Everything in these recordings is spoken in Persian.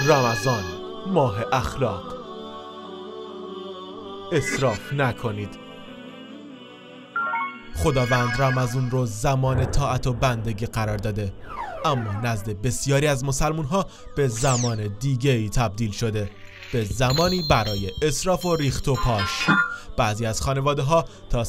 رمضان، ماه اخلاق. اسراف نکنید. خداوند رمضان رو زمان طاعت و بندگی قرار داده، اما نزد بسیاری از مسلمون ها به زمان دیگه ای تبدیل شده، به زمانی برای اسراف و ریخت و پاش. بعضی از خانواده ها تا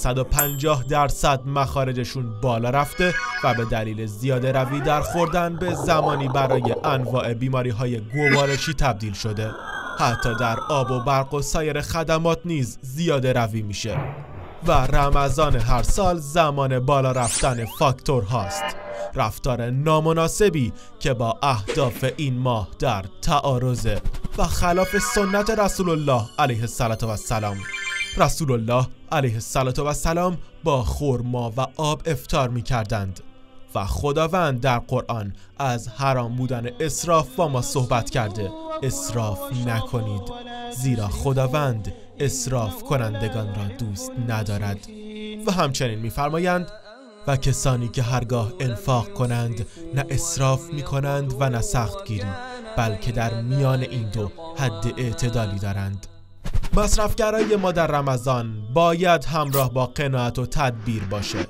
150% مخارجشون بالا رفته و به دلیل زیاده روی در خوردن به زمانی برای انواع بیماری های گوارشی تبدیل شده. حتی در آب و برق و سایر خدمات نیز زیاده روی میشه و رمضان هر سال زمان بالا رفتن فاکتور هاست، رفتار نامناسبی که با اهداف این ماه در تعارضه و خلاف سنت رسول الله علیه السلام. رسول الله علیه السلام با خرما و آب افطار می کردند و خداوند در قرآن از حرام بودن اسراف با ما صحبت کرده. اسراف نکنید، زیرا خداوند اسراف کنندگان را دوست ندارد. و همچنین می‌فرمایند و کسانی که هرگاه انفاق کنند نه اسراف می‌کنند و نه سختگیری، بلکه در میان این دو حد اعتدالی دارند. مصرفگرایی ما در رمضان باید همراه با قناعت و تدبیر باشه.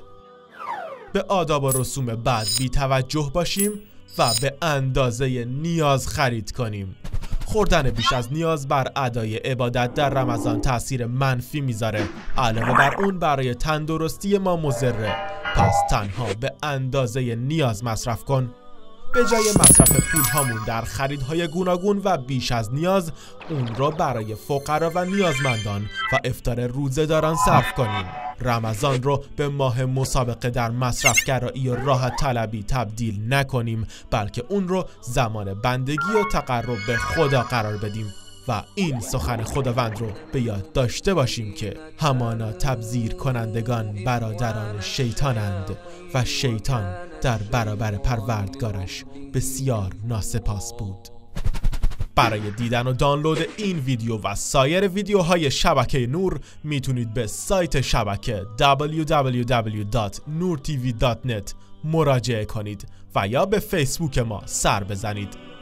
به آداب و رسوم بد بی توجه باشیم و به اندازه نیاز خرید کنیم. خوردن بیش از نیاز بر ادای عبادت در رمضان تأثیر منفی میذاره، علاوه بر اون برای تندرستی ما مضره. پس تنها به اندازه نیاز مصرف کن. به جای مصرف پول هامون در خریدهای گوناگون و بیش از نیاز، اون رو برای فقرا و نیازمندان و افطار روزه‌داران صرف کنیم. رمضان رو به ماه مسابقه در مصرفگرایی و راحت طلبی تبدیل نکنیم، بلکه اون رو زمان بندگی و تقرب به خدا قرار بدیم و این سخن خداوند رو به یاد داشته باشیم که همانا تبذیر کنندگان برادران شیطانند و شیطان در برابر پروردگارش بسیار ناسپاس بود. برای دیدن و دانلود این ویدیو و سایر ویدیوهای شبکه نور میتونید به سایت شبکه www.nurtv.net مراجعه کنید و یا به فیسبوک ما سر بزنید.